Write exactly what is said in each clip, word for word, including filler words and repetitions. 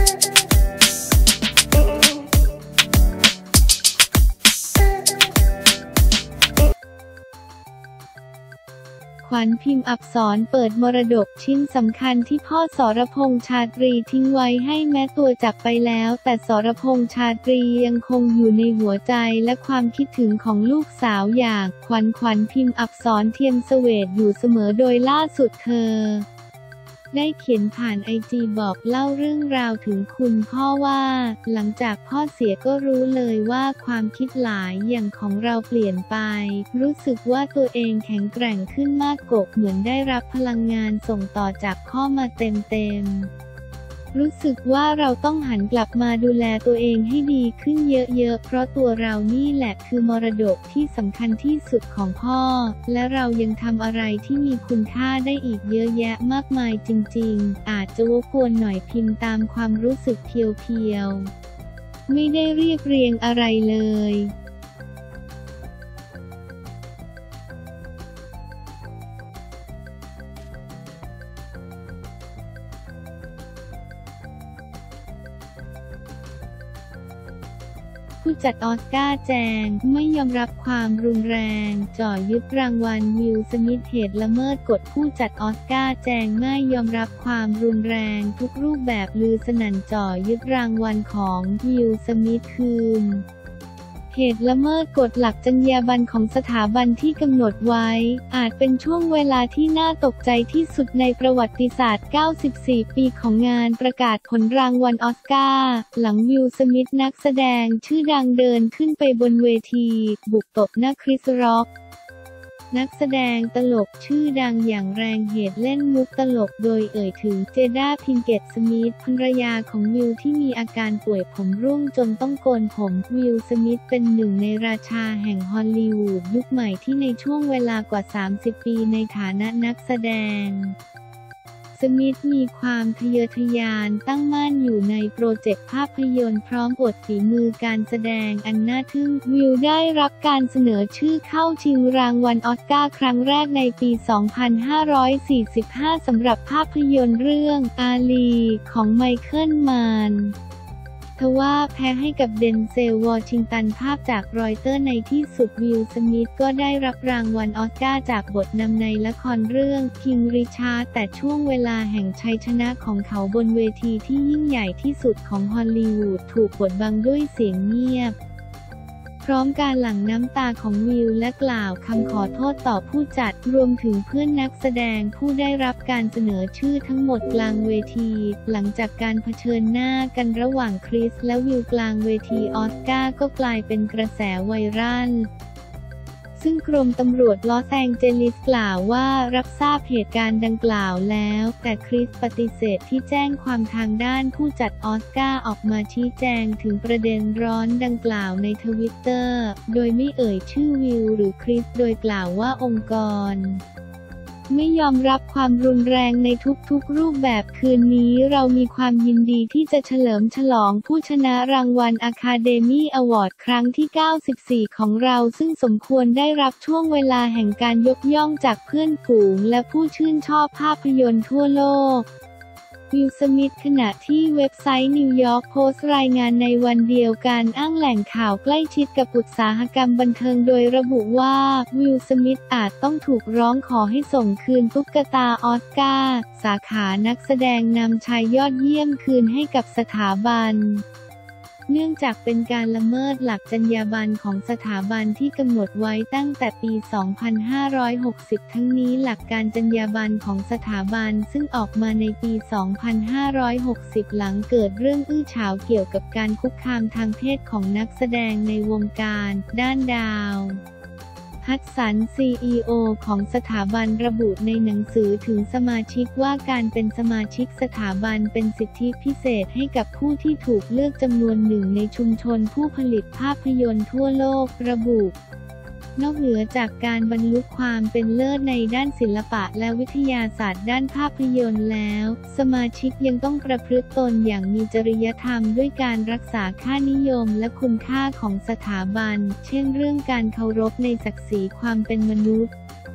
ขวัญพิมพ์อักษรเปิดมรดกชิ้นสำคัญที่พ่อสรพงษ์ชาตรีทิ้งไว้ให้แม้ตัวจากไปแล้วแต่สรพงษ์ชาตรียังคงอยู่ในหัวใจและความคิดถึงของลูกสาวอย่างขวัญขวัญพิมพ์อักษรเทียมเสวตอยู่เสมอโดยล่าสุดเธอได้เขียนผ่านไอจีบอกเล่าเรื่องราวถึงคุณพ่อว่าหลังจากพ่อเสียก็รู้เลยว่าความคิดหลายอย่างของเราเปลี่ยนไปรู้สึกว่าตัวเองแข็งแกร่งขึ้นมากกว่าเหมือนได้รับพลังงานส่งต่อจากพ่อมาเต็มๆรู้สึกว่าเราต้องหันกลับมาดูแลตัวเองให้ดีขึ้นเยอะๆเพราะตัวเรานี่แหละคือมรดกที่สำคัญที่สุดของพ่อและเรายังทำอะไรที่มีคุณค่าได้อีกเยอะแยะมากมายจริงๆอาจจะวกวนหน่อยพิมพ์ตามความรู้สึกเพียวๆไม่ได้เรียบเรียงอะไรเลยผู้จัดออสการ์แจงไม่ยอมรับความรุนแรงจ่อยึดรางวัลวิล สมิธเหตุละเมิดกฎผู้จัดออสการ์แจงไม่ยอมรับความรุนแรงทุกรูปแบบลือสนั่นจ่อยึดรางวัลของวิล สมิธคืนเหตุละเมิดกฎหลักจรรยาบรรณของสถาบันที่กำหนดไว้อาจเป็นช่วงเวลาที่น่าตกใจที่สุดในประวัติศาสตร์เก้าสิบสี่ปีของงานประกาศผลรางวัลออสการ์หลังวิล สมิธนักแสดงชื่อดังเดินขึ้นไปบนเวทีบุกตบหน้าคริส ร็อกนักแสดงตลกชื่อดังอย่างแรงเหตุเล่นมุกตลกโดยเอ่ยถึงเจด้า พินเกต สมิธภรรยาของวิลที่มีอาการป่วยผมร่วงจนต้องโกนผมวิล สมิธเป็นหนึ่งในราชาแห่งฮอลลีวูดยุคใหม่ที่ในช่วงเวลากว่าสามสิบปีในฐานะนักแสดงสมิธมีความทะเยอทะยานตั้งมั่นอยู่ในโปรเจกต์ภาพยนตร์พร้อมอวดฝีมือการแสดงอันน่าทึ่งวิลได้รับการเสนอชื่อเข้าชิงรางวัลออสการ์ครั้งแรกในปี สองพันห้าร้อยสี่สิบห้า สำหรับภาพยนตร์เรื่องอาลีของไมเคิล มานทว่าแพ้ให้กับเดนเซล วอชิงตันภาพจากรอยเตอร์ในที่สุดวิล สมิธก็ได้รับรางวัลออสการ์จากบทนำในละครเรื่องคิง ริชาร์ดแต่ช่วงเวลาแห่งชัยชนะของเขาบนเวทีที่ยิ่งใหญ่ที่สุดของฮอลลีวูดถูกบดบังด้วยเสียงเงียบพร้อมการหลั่งน้ำตาของวิลและกล่าวคำขอโทษต่อผู้จัดรวมถึงเพื่อนนักแสดงผู้ได้รับการเสนอชื่อทั้งหมดกลางเวทีหลังจากการเผชิญหน้ากันระหว่างคริสและวิลกลางเวทีออสการ์ก็กลายเป็นกระแสไวรัลซึ่งกรมตำรวจลอสแองเจลิสกล่าวว่ารับทราบเหตุการณ์ดังกล่าวแล้วแต่คริสปฏิเสธที่แจ้งความทางด้านผู้จัดออสการ์ออกมาชี้แจงถึงประเด็นร้อนดังกล่าวในทวิตเตอร์โดยไม่เอ่ยชื่อวิลหรือคริสโดยกล่าวว่าองค์กรไม่ยอมรับความรุนแรงในทุกๆรูปแบบคืนนี้เรามีความยินดีที่จะเฉลิมฉลองผู้ชนะรางวัล Academy Award ครั้งที่ เก้าสิบสี่ ของเราซึ่งสมควรได้รับช่วงเวลาแห่งการยกย่องจากเพื่อนฝูงและผู้ชื่นชอบภาพยนตร์ทั่วโลกวิล สมิธขณะที่เว็บไซต์นิวยอร์กโพสต์รายงานในวันเดียวกันอ้างแหล่งข่าวใกล้ชิดกับอุตสาหกรรมบันเทิงโดยระบุว่าวิล สมิธอาจต้องถูกร้องขอให้ส่งคืนตุ๊กตาออสการ์สาขานักแสดงนำชายยอดเยี่ยมคืนให้กับสถาบันเนื่องจากเป็นการละเมิดหลักจรรยาบรรณของสถาบันที่กำหนดไว้ตั้งแต่ปี สองพันห้าร้อยหกสิบ ทั้งนี้หลักการจรรยาบรรณของสถาบันซึ่งออกมาในปี สองพันห้าร้อยหกสิบ หลังเกิดเรื่องอื้อฉาวเกี่ยวกับการคุกคามทางเพศของนักแสดงในวงการด้านดาวฮัดสัน ซี อี โอ ของสถาบันระบุในหนังสือถึงสมาชิกว่าการเป็นสมาชิกสถาบันเป็นสิทธิพิเศษให้กับผู้ที่ถูกเลือกจำนวนหนึ่งในชุมชนผู้ผลิตภาพยนตร์ทั่วโลกระบุนอกเหนือจากการบรรลุความเป็นเลิศในด้านศิลปะและวิทยาศาสตร์ด้านภาพยนตร์แล้วสมาชิกยังต้องประพฤติตนอย่างมีจริยธรรมด้วยการรักษาค่านิยมและคุณค่าของสถาบันเช่นเรื่องการเคารพในศักดิ์ศรีความเป็นมนุษย์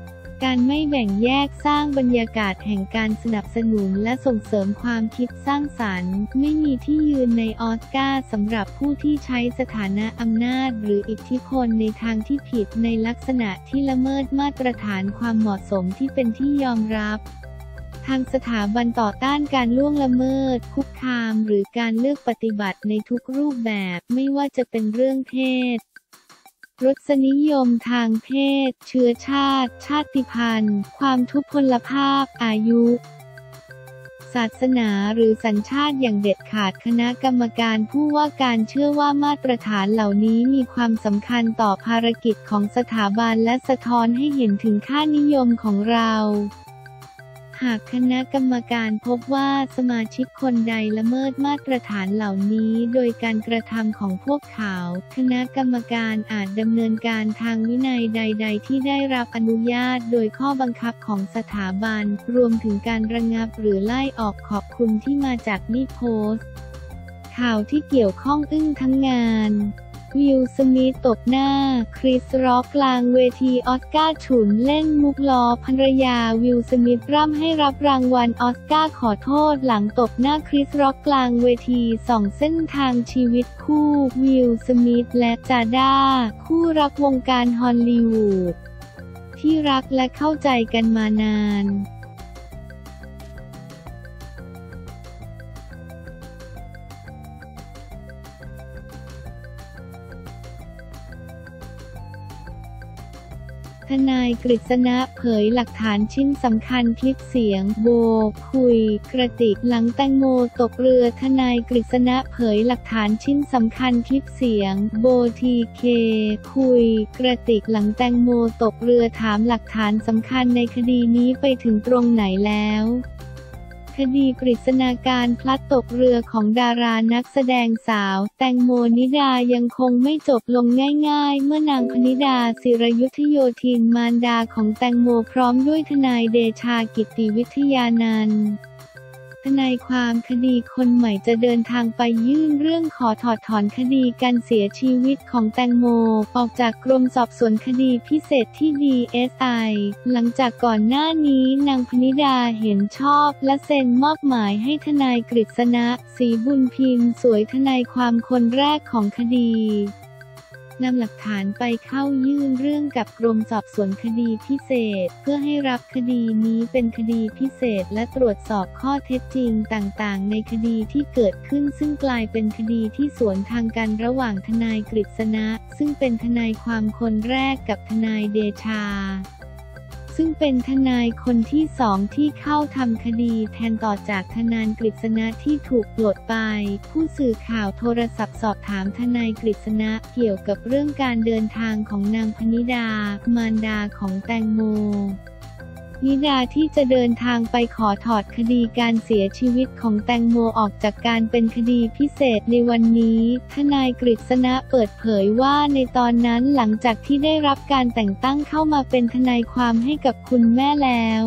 การไม่แบ่งแยกสร้างบรรยากาศแห่งการสนับสนุนและส่งเสริมความคิดสร้างสรรค์ไม่มีที่ยืนในออสการ์สำหรับผู้ที่ใช้สถานะอำนาจหรืออิทธิพลในทางที่ผิดในลักษณะที่ละเมิดมาตรฐานความเหมาะสมที่เป็นที่ยอมรับทางสถาบันต่อต้านการล่วงละเมิดคุกคามหรือการเลือกปฏิบัติในทุกรูปแบบไม่ว่าจะเป็นเรื่องเพศรสนิยมทางเพศเชื้อชาติชาติพันธุ์ความทุพพลภาพอายุศาสนาหรือสัญชาติอย่างเด็ดขาดคณะกรรมการผู้ว่าการเชื่อว่ามาตรฐานเหล่านี้มีความสำคัญต่อภารกิจของสถาบันและสะท้อนให้เห็นถึงค่านิยมของเราหากคณะกรรมการพบว่าสมาชิกคนใดละเมิดมาตรฐานเหล่านี้โดยการกระทำของพวกเขาคณะกรรมการอาจดำเนินการทางวินัยใดๆที่ได้รับอนุญาตโดยข้อบังคับของสถาบันรวมถึงการระงับหรือไล่ออกขอบคุณที่มาจากนี่โพสต์ข่าวที่เกี่ยวข้องอึ้งทั้งงานวิล สมิธตบหน้าคริส ร็อกกลางเวทีออสการ์ฉุนเล่นมุกล้อภรรยาวิล สมิธร่ำให้รับรางวัลออสการ์ขอโทษหลังตบหน้าคริส ร็อกกลางเวทีส่องเส้นทางชีวิตคู่วิล สมิธและจาด้าคู่รักวงการฮอลลีวูดที่รักและเข้าใจกันมานานทนายกฤษณะเผยหลักฐานชิ้นสำคัญคลิปเสียงโบคุยกระติกหลังแตงโมตกเรือทนายกฤษณะเผยหลักฐานชิ้นสำคัญคลิปเสียงโบทีเคคุยกระติกหลังแตงโมตกเรือถามหลักฐานสำคัญในคดีนี้ไปถึงตรงไหนแล้วคดีปริศนาการพลัดตกเรือของดารานักแสดงสาวแตงโมนิดายังคงไม่จบลงง่ายๆเมื่อนางพนิดาศิรยุทธโยธินมารดาของแตงโมพร้อมด้วยทนายเดชากิติวิทยานันท์ทนายความคดีคนใหม่จะเดินทางไปยื่นเรื่องขอถอดถอนคดีการเสียชีวิตของแตงโมออกจากกรมสอบสวนคดีพิเศษที่ ดี เอส ไอ หลังจากก่อนหน้านี้นางพนิดาเห็นชอบและเซ็นมอบหมายให้ทนายกฤษณะ ศรีบุญพิมพ์สวยทนายความคนแรกของคดีนำหลักฐานไปเข้ายื่นเรื่องกับกรมสอบสวนคดีพิเศษเพื่อให้รับคดีนี้เป็นคดีพิเศษและตรวจสอบข้อเท็จจริงต่างๆในคดีที่เกิดขึ้นซึ่งกลายเป็นคดีที่สวนทางกันระหว่างทนายกฤษณะซึ่งเป็นทนายความคนแรกกับทนายเดชาซึ่งเป็นทนายคนที่สองที่เข้าทำคดีแทนต่อจากทนายกฤษณะที่ถูกปลดไปผู้สื่อข่าวโทรศัพท์สอบถามทนายกฤษณะเกี่ยวกับเรื่องการเดินทางของนางพนิดามารดาของแตงโมนิดาที่จะเดินทางไปขอถอดคดีการเสียชีวิตของแตงโมออกจากการเป็นคดีพิเศษในวันนี้ทนายกฤษณะเปิดเผยว่าในตอนนั้นหลังจากที่ได้รับการแต่งตั้งเข้ามาเป็นทนายความให้กับคุณแม่แล้ว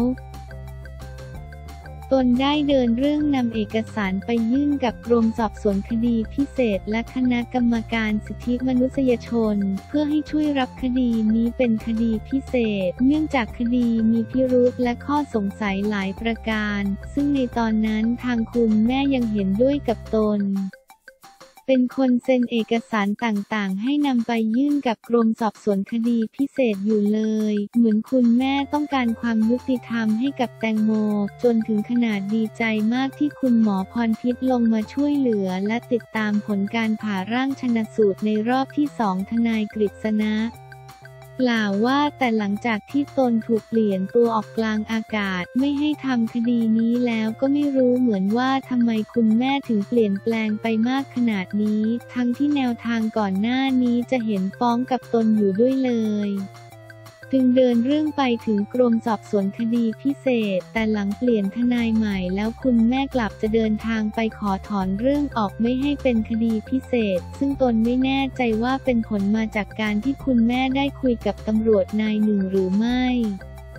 ตนได้เดินเรื่องนำเอกสารไปยื่นกับกรมสอบสวนคดีพิเศษและคณะกรรมการสิทธิมนุษยชนเพื่อให้ช่วยรับคดีนี้เป็นคดีพิเศษเนื่องจากคดีมีพิรุธและข้อสงสัยหลายประการซึ่งในตอนนั้นทางคุณแม่ยังเห็นด้วยกับตนเป็นคนเซ็นเอกสารต่างๆให้นำไปยื่นกับกรมสอบสวนคดีพิเศษอยู่เลยเหมือนคุณแม่ต้องการความยุติธรรมให้กับแตงโมจนถึงขนาดดีใจมากที่คุณหมอพรพิษลงมาช่วยเหลือและติดตามผลการผ่าร่างชันสูตรในรอบที่สองทนายกฤษณะกล่าวว่าแต่หลังจากที่ตนถูกเปลี่ยนตัวออกกลางอากาศไม่ให้ทำคดีนี้แล้วก็ไม่รู้เหมือนว่าทำไมคุณแม่ถึงเปลี่ยนแปลงไปมากขนาดนี้ทั้งที่แนวทางก่อนหน้านี้จะเห็นฟ้องกับตนอยู่ด้วยเลยจึงเดินเรื่องไปถึงกรมสอบสวนคดีพิเศษแต่หลังเปลี่ยนทนายใหม่แล้วคุณแม่กลับจะเดินทางไปขอถอนเรื่องออกไม่ให้เป็นคดีพิเศษซึ่งตนไม่แน่ใจว่าเป็นผลมาจากการที่คุณแม่ได้คุยกับตำรวจนายหนึ่งหรือไม่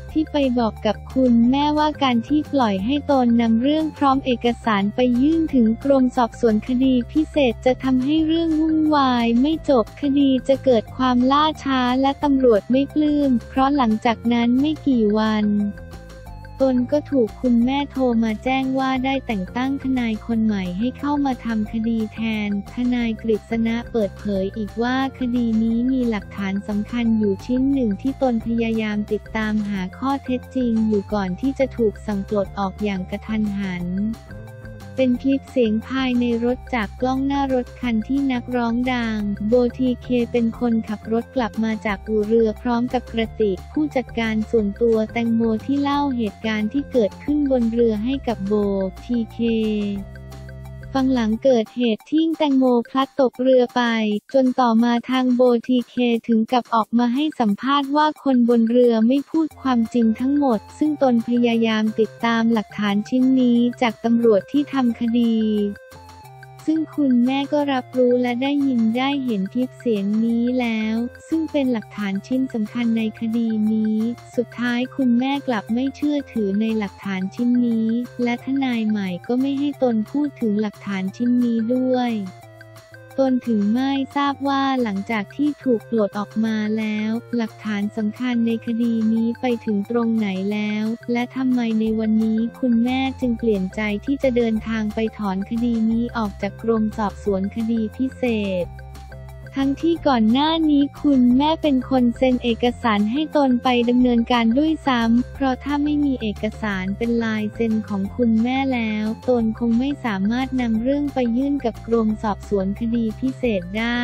ที่ไปบอกกับคุณแม่ว่าการที่ปล่อยให้ตนนำเรื่องพร้อมเอกสารไปยื่นถึงกรมสอบสวนคดีพิเศษจะทำให้เรื่องวุ่นวายไม่จบคดีจะเกิดความล่าช้าและตำรวจไม่ปลื้มเพราะหลังจากนั้นไม่กี่วันตนก็ถูกคุณแม่โทรมาแจ้งว่าได้แต่งตั้งทนายคนใหม่ให้เข้ามาทำคดีแทนทนายกฤษณะเปิดเผยอีกว่าคดีนี้มีหลักฐานสำคัญอยู่ชิ้นหนึ่งที่ตนพยายามติดตามหาข้อเท็จจริงอยู่ก่อนที่จะถูกสั่งปลดออกอย่างกระทันหันเป็นคลิปเสียงภายในรถจากกล้องหน้ารถคันที่นักร้องดังโบทีเคเป็นคนขับรถกลับมาจากอู่เรือพร้อมกับกระติกผู้จัดการส่วนตัวแตงโมที่เล่าเหตุการณ์ที่เกิดขึ้นบนเรือให้กับโบทีเคฟังหลังเกิดเหตุที่แตงโมพลัดตกเรือไปจนต่อมาทางโบทีเคถึงกับออกมาให้สัมภาษณ์ว่าคนบนเรือไม่พูดความจริงทั้งหมดซึ่งตนพยายามติดตามหลักฐานชิ้นนี้จากตำรวจที่ทำคดีซึ่งคุณแม่ก็รับรู้และได้ยินได้เห็นคลิปเสียงนี้แล้วซึ่งเป็นหลักฐานชิ้นสำคัญในคดีนี้สุดท้ายคุณแม่กลับไม่เชื่อถือในหลักฐานชิ้นนี้และทนายใหม่ก็ไม่ให้ตนพูดถึงหลักฐานชิ้นนี้ด้วยตนถึงไม่ทราบว่าหลังจากที่ถูกปลดออกมาแล้วหลักฐานสำคัญในคดีนี้ไปถึงตรงไหนแล้วและทำไมในวันนี้คุณแม่จึงเปลี่ยนใจที่จะเดินทางไปถอนคดีนี้ออกจากกรมสอบสวนคดีพิเศษทั้งที่ก่อนหน้านี้คุณแม่เป็นคนเซ็นเอกสารให้ตนไปดำเนินการด้วยซ้ำเพราะถ้าไม่มีเอกสารเป็นลายเซ็นของคุณแม่แล้วตนคงไม่สามารถนำเรื่องไปยื่นกับกรมสอบสวนคดีพิเศษได้